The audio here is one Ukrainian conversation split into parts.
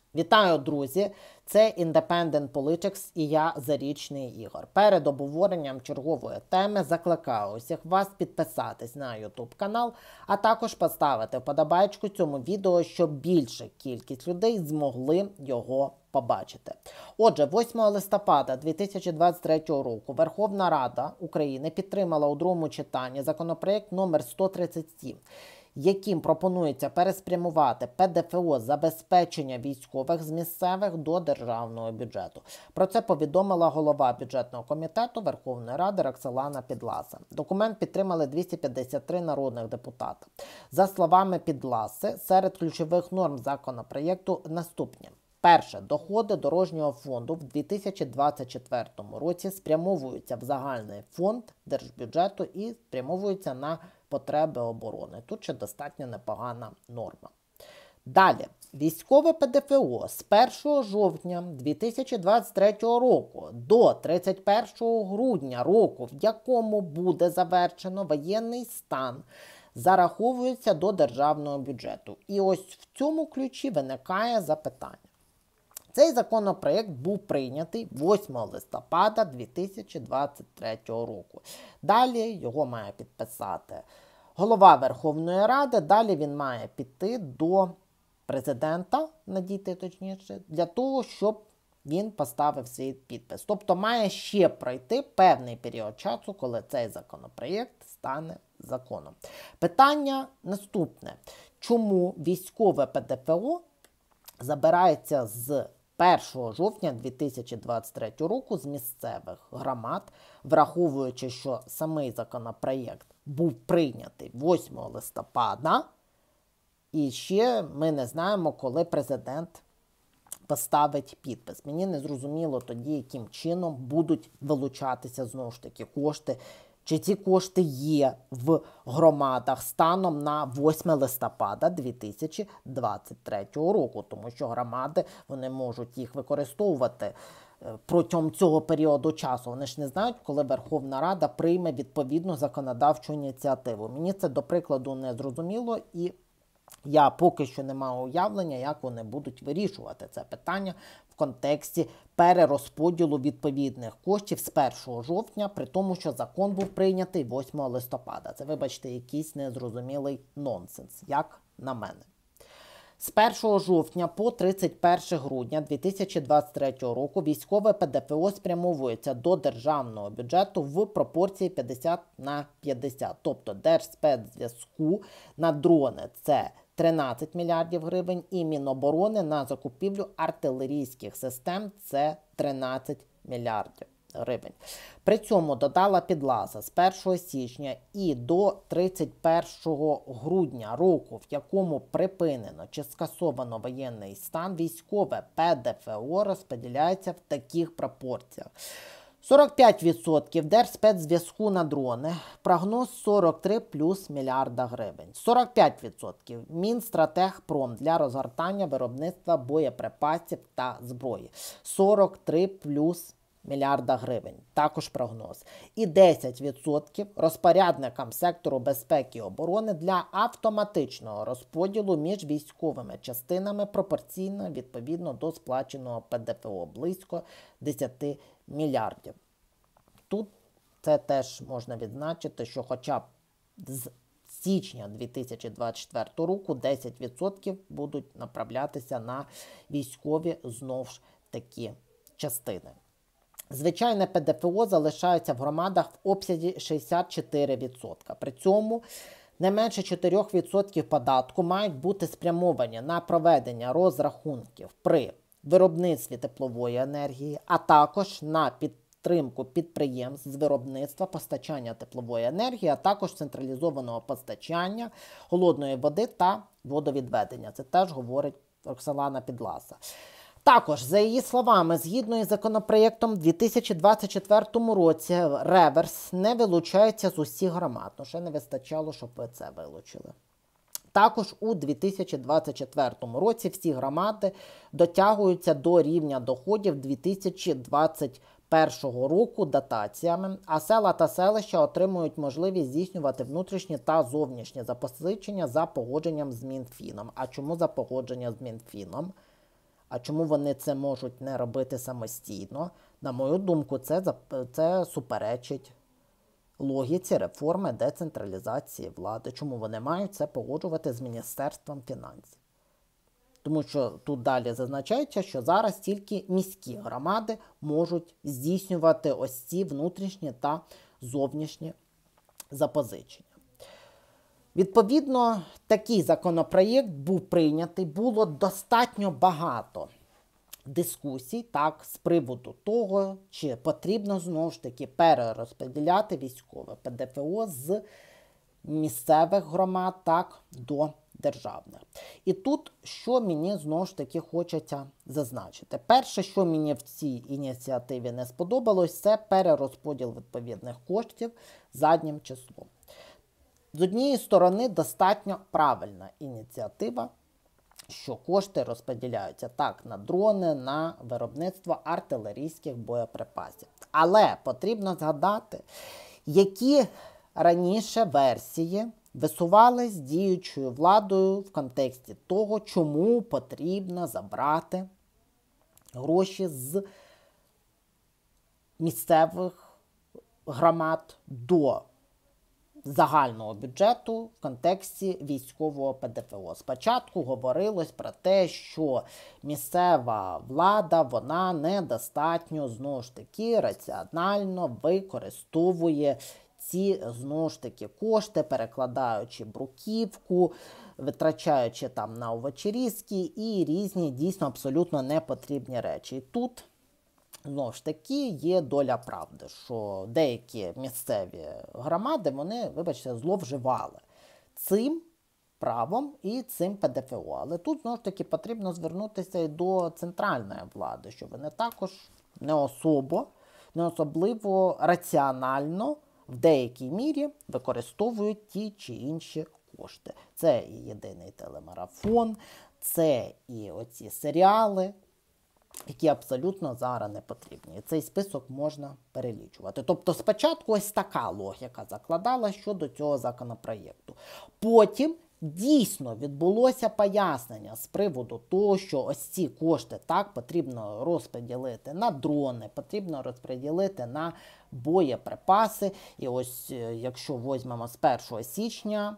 Вітаю, друзі! Це Independent Politics і я, Зарічний Ігор. Перед обговоренням чергової теми закликаю усіх вас підписатись на YouTube канал, а також поставити вподобайку цьому відео, щоб більша кількість людей змогли його побачити. Отже, 8 листопада 2023 року Верховна Рада України підтримала у другому читанні законопроект номер 137, яким пропонується переспрямувати ПДФО забезпечення військових з місцевих до державного бюджету. Про це повідомила голова бюджетного комітету Верховної Ради Роксолана Підласа. Документ підтримали 253 народних депутати. За словами Підласи, серед ключових норм законопроєкту наступні. Перше. Доходи дорожнього фонду в 2024 році спрямовуються в загальний фонд держбюджету і спрямовуються на потреби оборони. Тут ще достатньо непогана норма. Далі. Військове ПДФО з 1 жовтня 2023 року до 31 грудня року, в якому буде завершено воєнний стан, зараховується до державного бюджету. І ось в цьому ключі виникає запитання. Цей законопроект був прийнятий 8 листопада 2023 року. Далі його має підписати голова Верховної Ради, далі він має піти до президента, надійти точніше, для того, щоб він поставив свій підпис. Тобто має ще пройти певний період часу, коли цей законопроєкт стане законом. Питання наступне. Чому військове ПДФО забирається з 1 жовтня 2023 року з місцевих громад, враховуючи, що самий законопроєкт був прийнятий 8 листопада, і ще ми не знаємо, коли президент поставить підпис. Мені не зрозуміло тоді, яким чином будуть вилучатися знову ж таки кошти, чи ці кошти є в громадах станом на 8 листопада 2023 року, тому що громади вони можуть їх використовувати протягом цього періоду часу. Вони ж не знають, коли Верховна Рада прийме відповідну законодавчу ініціативу. Мені це, до прикладу, не зрозуміло, і я поки що не маю уявлення, як вони будуть вирішувати це питання в контексті перерозподілу відповідних коштів з 1 жовтня, при тому, що закон був прийнятий 8 листопада. Це, вибачте, якийсь незрозумілий нонсенс, як на мене. З 1 жовтня по 31 грудня 2023 року військове ПДФО спрямовується до державного бюджету в пропорції 50/50. Тобто Держспецзв'язку на дрони – це 13 мільярдів гривень і Міноборони на закупівлю артилерійських систем – це 13 мільярдів гривень. При цьому додала Підласа з 1 січня і до 31 грудня року, в якому припинено чи скасовано воєнний стан, військове ПДФО розподіляється в таких пропорціях. 45% Держспецзв'язку на дрони, прогноз 43 плюс мільярда гривень. 45% Мінстратегпром для розгортання виробництва боєприпасів та зброї. 43 плюс мільярда гривень, також прогноз. І 10% розпорядникам сектору безпеки і оборони для автоматичного розподілу між військовими частинами пропорційно відповідно до сплаченого ПДФО близько 10 мільярдів. Тут це теж можна відзначити, що хоча б з січня 2024 року 10% будуть направлятися на військові знову ж такі частини. Звичайне ПДФО залишається в громадах в обсязі 64%. При цьому не менше 4% податку мають бути спрямовані на проведення розрахунків при виробництві теплової енергії, а також на підтримку підприємств з виробництва, постачання теплової енергії, а також централізованого постачання холодної води та водовідведення. Це теж говорить Роксолана Підласа. Також, за її словами, згідно із законопроєктом, в 2024 році реверс не вилучається з усіх громад. Ну, ще не вистачало, щоб ви це вилучили. Також у 2024 році всі громади дотягуються до рівня доходів 2021 року дотаціями, а села та селища отримують можливість здійснювати внутрішні та зовнішні запозичення за погодженням з Мінфіном. А чому за погодження з Мінфіном? А чому вони це можуть не робити самостійно? На мою думку, це суперечить логіці реформи децентралізації влади. Чому вони мають це погоджувати з Міністерством фінансів? Тому що тут далі зазначається, що зараз тільки міські громади можуть здійснювати ось ці внутрішні та зовнішні запозичення. Відповідно, такий законопроєкт був прийнятий, було достатньо багато дискусій, так, з приводу того, чи потрібно знову ж таки перерозподіляти військове ПДФО з місцевих громад, так, до державних. І тут, що мені знову ж таки хочеться зазначити. Перше, що мені в цій ініціативі не сподобалось, це перерозподіл відповідних коштів заднім числом. З однієї сторони, достатньо правильна ініціатива, що кошти розподіляються так на дрони, на виробництво артилерійських боєприпасів. Але потрібно згадати, які раніше версії висувались діючою владою в контексті того, чому потрібно забрати гроші з місцевих громад до загального бюджету в контексті військового ПДФО. Спочатку говорилось про те, що місцева влада, вона недостатньо, знову ж таки, раціонально використовує ці, знову ж таки, кошти, перекладаючи бруківку, витрачаючи там на овочерізки і різні, дійсно, абсолютно непотрібні речі. І тут, знову ж таки, є доля правди, що деякі місцеві громади, вони, вибачте, зловживали цим правом і цим ПДФО. Але тут, знову ж таки, потрібно звернутися і до центральної влади, що вони також не особливо раціонально в деякій мірі використовують ті чи інші кошти. Це і єдиний телемарафон, це і оці серіали, які абсолютно зараз не потрібні. І цей список можна перелічувати. Тобто спочатку ось така логіка закладала щодо цього законопроєкту. Потім дійсно відбулося пояснення з приводу того, що ось ці кошти так потрібно розподілити на дрони, потрібно розподілити на боєприпаси. І ось якщо візьмемо з 1 січня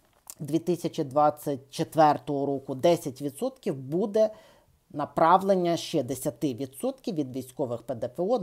2024 року 10% буде направлення ще 10% від військових ПДФО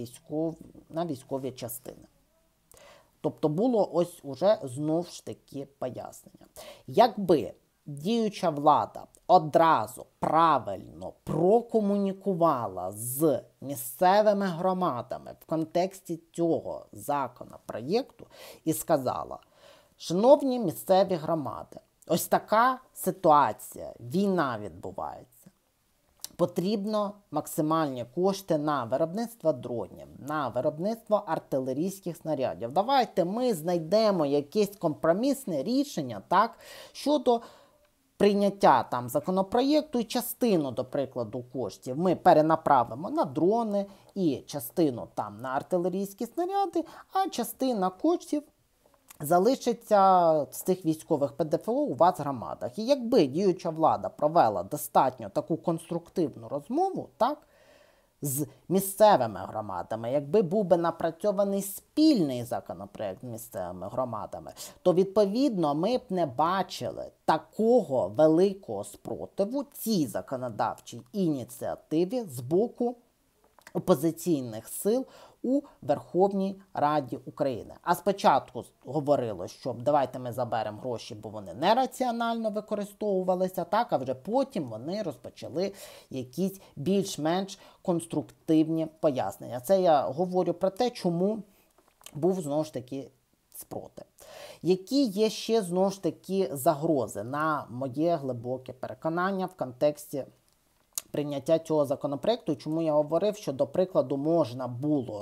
на військові частини. Тобто було ось уже знову ж таки пояснення. Якби діюча влада одразу правильно прокомунікувала з місцевими громадами в контексті цього законопроєкту і сказала: шановні місцеві громади, ось така ситуація, війна відбувається. Потрібно максимальні кошти на виробництво дронів, на виробництво артилерійських снарядів. Давайте ми знайдемо якесь компромісне рішення, так, щодо прийняття там законопроєкту, і частину, до прикладу, коштів ми перенаправимо на дрони і частину там на артилерійські снаряди, а частина коштів залишиться з цих військових ПДФО у вас в громадах. І якби діюча влада провела достатньо таку конструктивну розмову, так, з місцевими громадами, якби був би напрацьований спільний законопроект з місцевими громадами, то, відповідно, ми б не бачили такого великого спротиву цій законодавчій ініціативі з боку опозиційних сил у Верховній Раді України. А спочатку говорилось, що давайте ми заберемо гроші, бо вони нераціонально використовувалися, так, а вже потім вони розпочали якісь більш-менш конструктивні пояснення. Це я говорю про те, чому був, знову ж таки, спротив. Які є ще, знову ж таки, загрози, на моє глибоке переконання, в контексті прийняття цього законопроекту, чому я говорив, що, до прикладу, можна було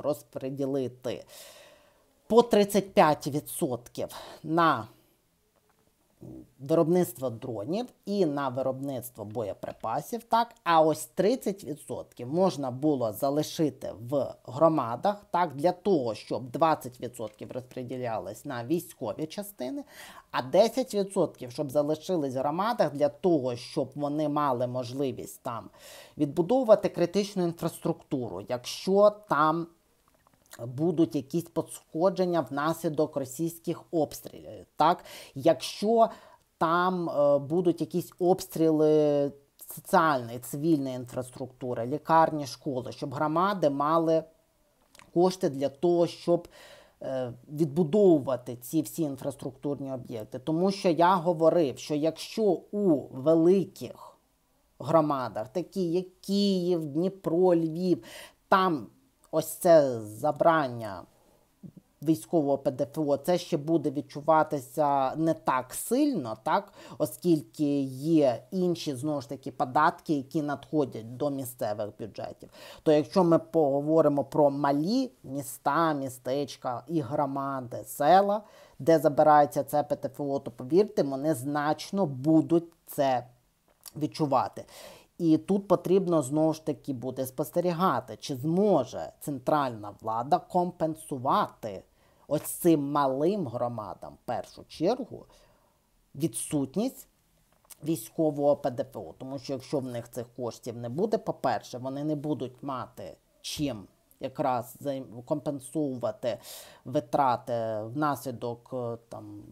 розподілити по 35% на виробництво дронів і на виробництво боєприпасів, так, а ось 30% можна було залишити в громадах, так, для того, щоб 20% розподілялись на військові частини, а 10% щоб залишились в громадах для того, щоб вони мали можливість там відбудовувати критичну інфраструктуру, якщо там будуть якісь пошкодження внаслідок російських обстрілів, так? Якщо там будуть якісь обстріли соціальної, цивільної інфраструктури, лікарні, школи, щоб громади мали кошти для того, щоб відбудовувати ці всі інфраструктурні об'єкти. Тому що я говорив, що якщо у великих громадах, такі як Київ, Дніпро, Львів, там ось це забрання військового ПДФО, це ще буде відчуватися не так сильно, так, оскільки є інші, знову ж таки, податки, які надходять до місцевих бюджетів. То якщо ми поговоримо про малі міста, містечка і громади, села, де забирається це ПДФО, то, повірте, вони значно будуть це відчувати. І тут потрібно, знову ж таки, буде спостерігати, чи зможе центральна влада компенсувати ось цим малим громадам, в першу чергу, відсутність військового ПДФО. Тому що якщо в них цих коштів не буде, по-перше, вони не будуть мати чим якраз компенсувати витрати внаслідок там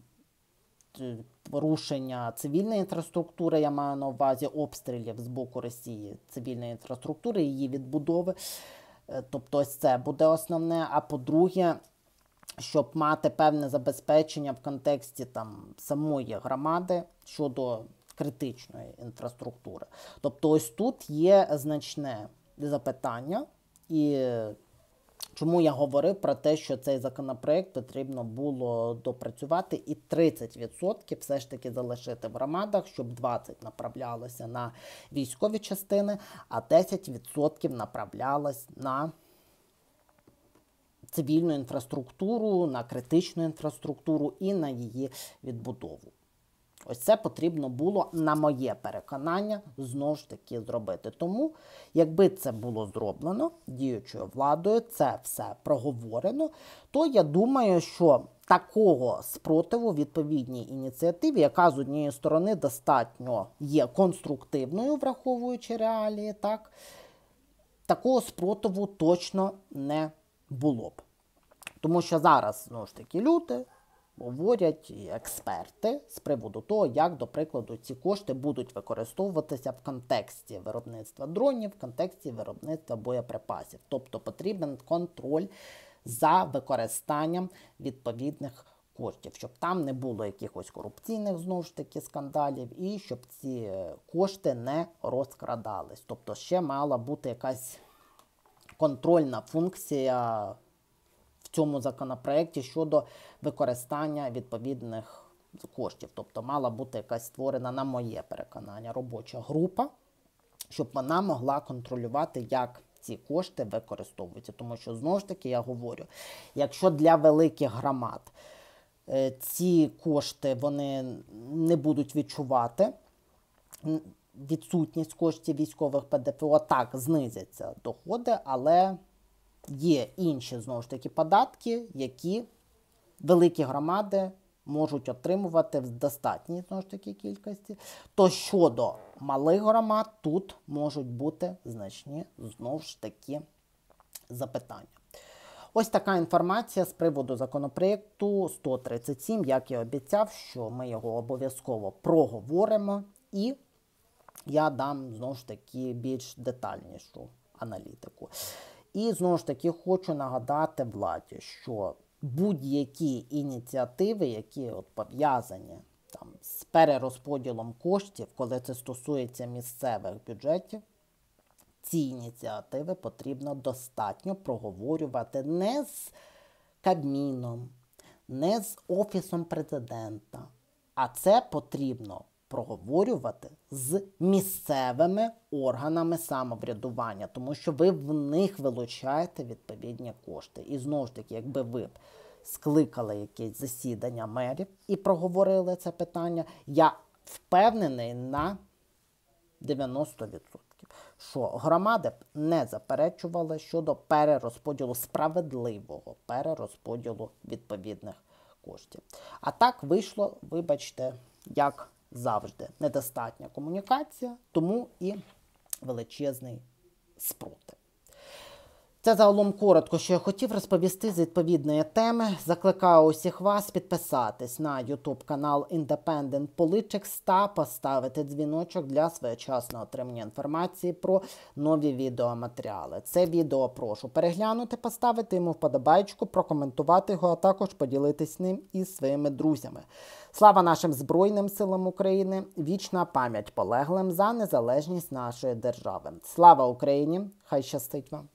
порушення цивільної інфраструктури, я маю на увазі обстрілів з боку Росії цивільної інфраструктури, її відбудови. Тобто ось це буде основне. А по-друге, щоб мати певне забезпечення в контексті там самої громади щодо критичної інфраструктури. Тобто ось тут є значне запитання, і чому я говорив про те, що цей законопроект потрібно було допрацювати і 30% все ж таки залишити в громадах, щоб 20% направлялося на військові частини, а 10% направлялось на цивільну інфраструктуру, на критичну інфраструктуру і на її відбудову. Ось це потрібно було, на моє переконання, знову ж таки зробити. Тому, якби це було зроблено діючою владою, це все проговорено, то я думаю, що такого спротиву відповідній ініціативі, яка з однієї сторони достатньо є конструктивною, враховуючи реалії, так, такого спротиву точно не було б. Тому що зараз, знову ж таки, люди говорять і експерти з приводу того, як, до прикладу, ці кошти будуть використовуватися в контексті виробництва дронів, в контексті виробництва боєприпасів. Тобто потрібен контроль за використанням відповідних коштів, щоб там не було якихось корупційних, знову ж таки, скандалів, і щоб ці кошти не розкрадались. Тобто ще мала бути якась контрольна функція в цьому законопроекті щодо використання відповідних коштів. Тобто мала бути якась створена, на моє переконання, робоча група, щоб вона могла контролювати, як ці кошти використовуються. Тому що, знову ж таки, я говорю, якщо для великих громад ці кошти вони не будуть відчувати, відсутність коштів військових ПДФО, так, знизяться доходи, але є інші, знову ж таки, податки, які великі громади можуть отримувати в достатній, знову ж таки, кількості. То щодо малих громад, тут можуть бути значні, знову ж таки, запитання. Ось така інформація з приводу законопроекту 137, як я обіцяв, що ми його обов'язково проговоримо, і я дам, знову ж таки, більш детальнішу аналітику. І, знову ж таки, хочу нагадати владі, що будь-які ініціативи, які пов'язані з перерозподілом коштів, коли це стосується місцевих бюджетів, ці ініціативи потрібно достатньо проговорювати не з Кабміном, не з Офісом Президента, а це потрібно проговорювати з місцевими органами самоврядування, тому що ви в них вилучаєте відповідні кошти. І знову ж таки, якби ви скликали якесь засідання мерів і проговорили це питання, я впевнений на 90%, що громади б не заперечували щодо перерозподілу, справедливого перерозподілу відповідних коштів. А так вийшло, вибачте, як завжди, недостатня комунікація, тому і величезний спротив. Це загалом коротко, що я хотів розповісти з відповідної теми. Закликаю усіх вас підписатись на YouTube канал Independent Politics та поставити дзвіночок для своєчасного отримання інформації про нові відеоматеріали. Це відео прошу переглянути, поставити йому вподобайку, прокоментувати його, а також поділитись ним із своїми друзями. Слава нашим Збройним силам України! Вічна пам'ять полеглим за незалежність нашої держави. Слава Україні! Хай щастить вам!